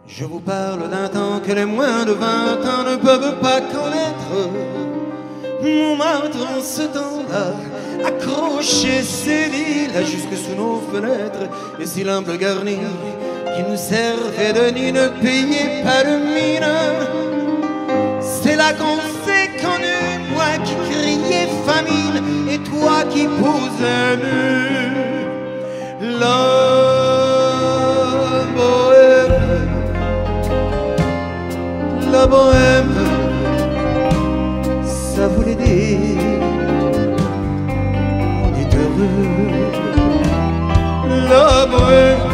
Je vous parle d'un temps que les moins de 20 ans ne peuvent pas connaître. Montmartre en ce temps-là accrochait ses lilas jusque sous nos fenêtres, et si l'humble garni qui nous servait de nid ne payait pas de mine. C'est là qu'on s'est connu, moi qui criais famine et toi qui posais nu. La bohème, la bohème, ça voulait dire on est heureux. La bohème,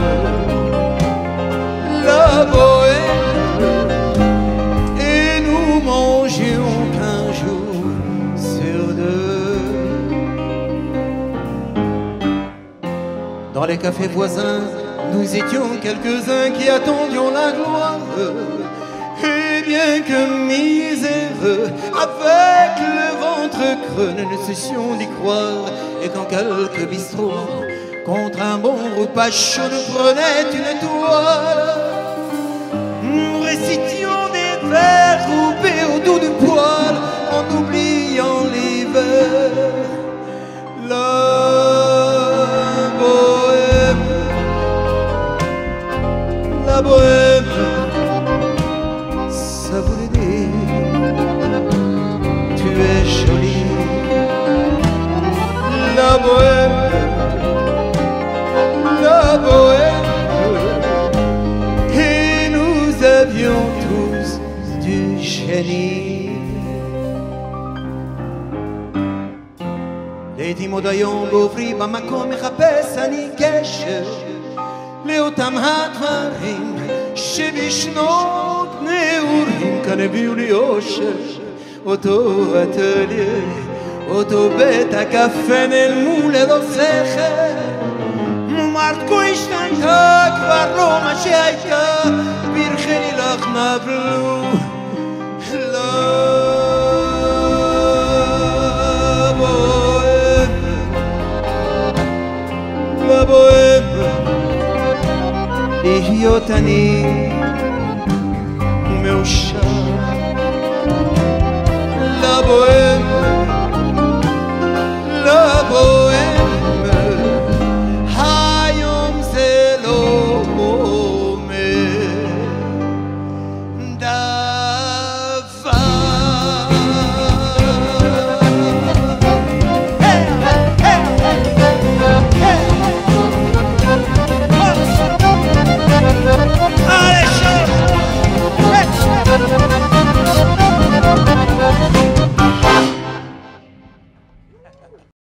la bohème, et nous mangions qu'un jour sur deux. Dans les cafés voisins, nous étions quelques-uns qui attendions la gloire. Et bien que miséreux, avec le ventre creux, nous ne cessions d'y croire. Et quand quelques bistrots, contre un bon repas chaud, nous prenaient une étoile, nous récitions des vers coupés au dos du poil, en oubliant l'hiver. La bohème, la bohème, ça voulait dire tu es jolie. La bohème, la bohème, et nous avions tous du génie. לעתים היום בעוברי במקום מחפש אני קשר לאותם הדברים שבשנות נעורים כאן הביאו לי אושר. אותו אטליה, אותו בית הקפה נעלמו ללא שכל. מומרתקו השתנתה כבר לא מה שהייתה, ברכני לך נבלו. לא בוהם, לא בוהם, להיות אני מאושר. La bohème,